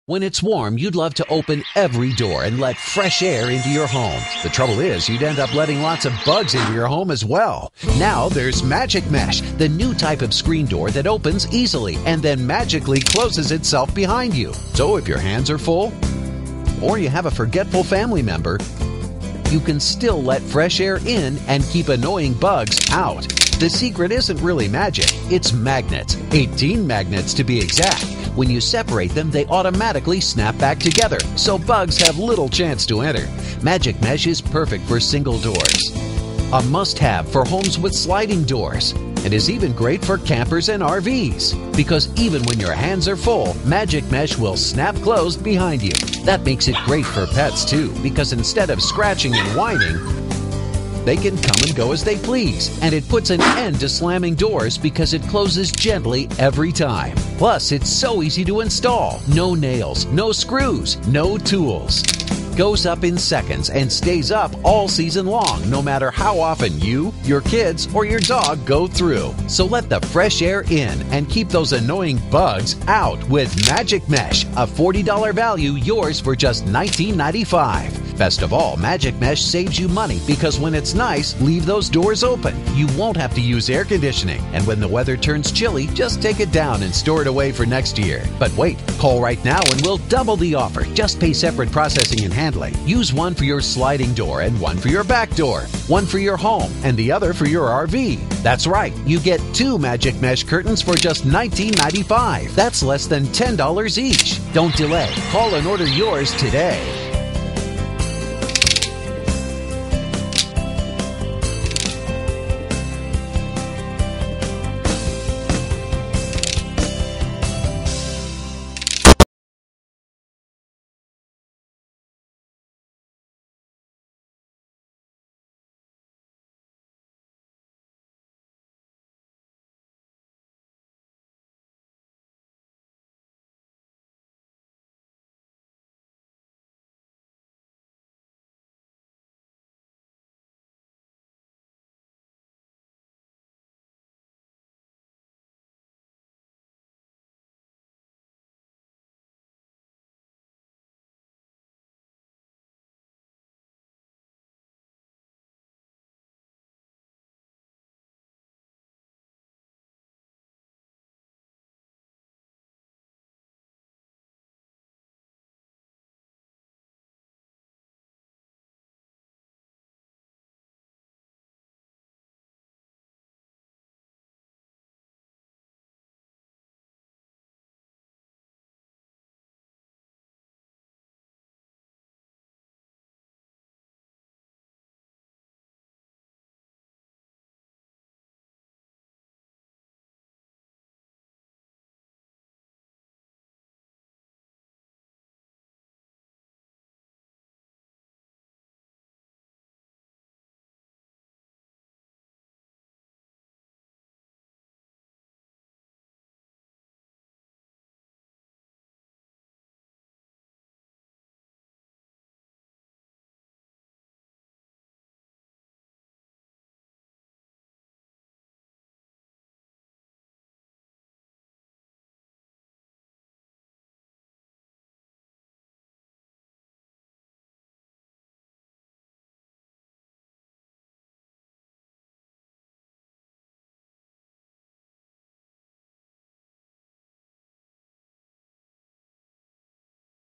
When it's warm, you'd love to open every door and let fresh air into your home. The trouble is, you'd end up letting lots of bugs into your home as well. Now there's Magic Mesh, the new type of screen door that opens easily and then magically closes itself behind you. So if your hands are full, or you have a forgetful family member, you can still let fresh air in and keep annoying bugs out. The secret isn't really magic, it's magnets. 18 magnets to be exact. When you separate them, they automatically snap back together, so bugs have little chance to enter. Magic Mesh is perfect for single doors, a must-have for homes with sliding doors, and is even great for campers and RVs. Because even when your hands are full, Magic Mesh will snap closed behind you. That makes it great for pets too, because instead of scratching and whining, they can come and go as they please, and it puts an end to slamming doors because it closes gently every time. Plus, it's so easy to install. No nails, no screws, no tools. Goes up in seconds and stays up all season long, no matter how often you, your kids, or your dog go through. So let the fresh air in and keep those annoying bugs out with Magic Mesh, a $40 value, yours for just $19.95. Best of all, Magic Mesh saves you money because when it's nice, leave those doors open. You won't have to use air conditioning. And when the weather turns chilly, just take it down and store it away for next year. But wait, call right now and we'll double the offer. Just pay separate processing and handling. Use one for your sliding door and one for your back door. One for your home and the other for your RV. That's right, you get 2 Magic Mesh curtains for just $19.95. That's less than $10 each. Don't delay. Call and order yours today.